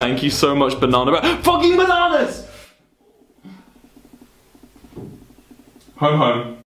Thank you so much, banana bread. Fucking bananas! Home, home.